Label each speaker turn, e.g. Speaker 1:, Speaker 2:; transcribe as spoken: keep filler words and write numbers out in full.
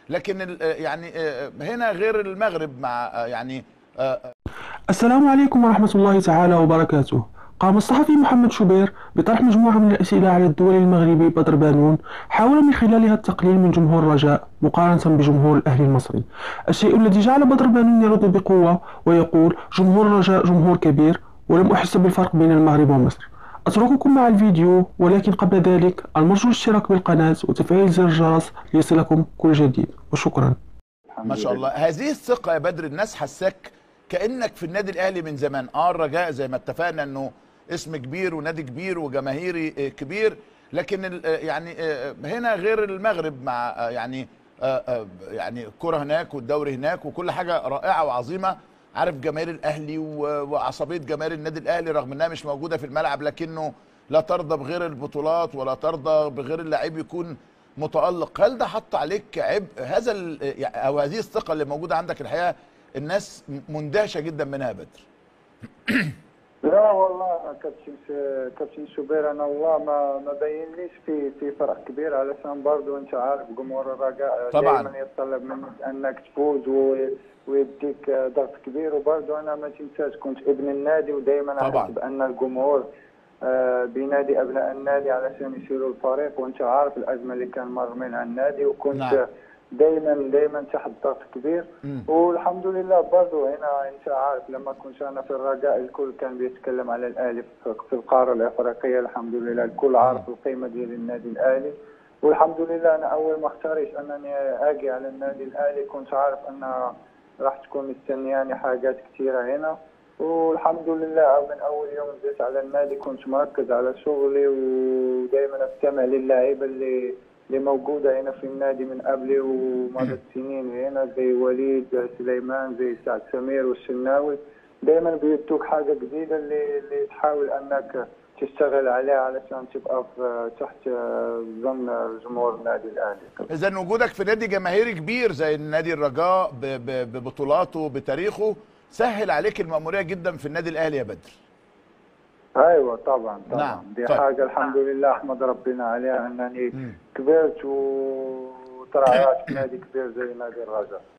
Speaker 1: لكن يعني هنا غير المغرب مع يعني.
Speaker 2: السلام عليكم ورحمة الله تعالى وبركاته. قام الصحفي محمد شوبير بطرح مجموعة من الأسئلة على الدول المغربي بدر بانون، حاول من خلالها التقليل من جمهور الرجاء مقارنة بجمهور الأهلي المصري، الشيء الذي جعل بدر بانون يرد بقوة ويقول: جمهور الرجاء جمهور كبير، ولم أحس بالفرق بين المغرب ومصر. أترككم مع الفيديو، ولكن قبل ذلك المرجو الاشتراك بالقناة وتفعيل زر الجرس ليصلكم كل جديد، وشكرا.
Speaker 1: ما شاء الله، هذه الثقة يا بدر الناس حساك كأنك في النادي الأهلي من زمان. اه الرجاء زي ما اتفقنا انه اسم كبير ونادي كبير وجماهيري كبير، لكن يعني هنا غير المغرب مع يعني يعني الكرة هناك والدوري هناك وكل حاجة رائعة وعظيمة. عارف جماهير الأهلي وعصبية جماهير النادي الأهلي رغم انها مش موجودة في الملعب، لكنه لا ترضى بغير البطولات ولا ترضى بغير اللعيب يكون متألق. هل ده حط عليك عبء هذا او هذه الثقة اللي موجودة عندك؟ الحقيقة الناس مندهشه جدا منها يا بدر.
Speaker 3: لا والله كابتن كابتن شوبير، انا والله ما ما بينليش في في فرق كبير، علشان برضه انت عارف جمهور الرجاء
Speaker 1: طبعا
Speaker 3: دائما يتطلب منك انك تفوز ويديك ضغط كبير. وبرضه انا ما تنساش كنت ابن النادي، ودائما احس
Speaker 1: طبعا
Speaker 3: بان الجمهور بينادي ابناء النادي علشان يشيلوا الفريق، وانت عارف الازمه اللي كان مر منها النادي، وكنت
Speaker 1: نعم.
Speaker 3: دائما دائما تحت ضغط كبير.
Speaker 1: م.
Speaker 3: والحمد لله برضه هنا انت عارف لما كنت انا في الرجاء الكل كان بيتكلم على الاهلي في القاره الافريقيه. الحمد لله الكل عارف القيمه ديال النادي الاهلي، والحمد لله انا اول ما اختاريت انني اجي على النادي الاهلي كنت عارف ان راح تكون مستنياني حاجات كثيره هنا. والحمد لله من اول يوم جيت على النادي كنت مركز على شغلي، ودائما استمع للاعيبه اللي اللي موجوده هنا في النادي من قبلي ومضت سنين هنا، زي وليد زي سليمان زي سعد سمير والشناوي. دائما بيدوك حاجه جديده اللي اللي تحاول انك تشتغل عليها علشان تبقى تحت ظن جمهور النادي الاهلي.
Speaker 1: اذا وجودك في نادي جماهيري كبير زي النادي الرجاء ببطولاته بتاريخه سهل عليك المأمورية جدا في النادي الاهلي يا بدر.
Speaker 3: ايوه طبعا طبعا.
Speaker 1: نعم.
Speaker 3: دي
Speaker 1: طيب.
Speaker 3: حاجه الحمد لله احمد ربنا عليها انني كبرت وترعرعت في نادي كبير زي نادي الرجاء.